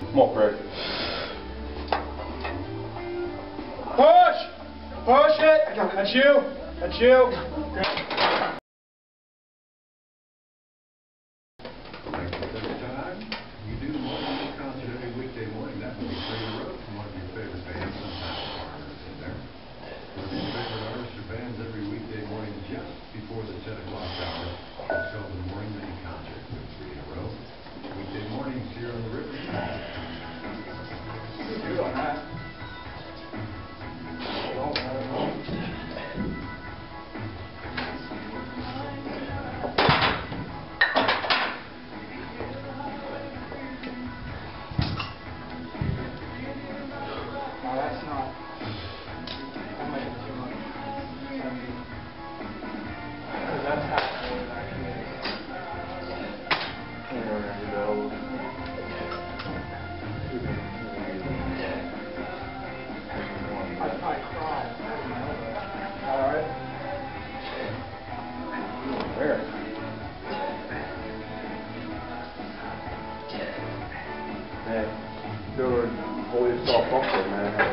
Come on, Craig. Push! Push it! That's you! That's you! You do the morning concert every weekday morning. That would be Pfisterer from one of your favorite bands. Sometimes foreigners in there. One of your favorite artists or bands every weekday morning just before the 10 o'clock hour. It's called the Morning Mini Concert with 3 in a row. Weekday mornings here on the river. Good on that. That's not. That might be too much. That's half of it, actually. I'd probably cry. Alright. Where? Man, doing holy yourself up there, man.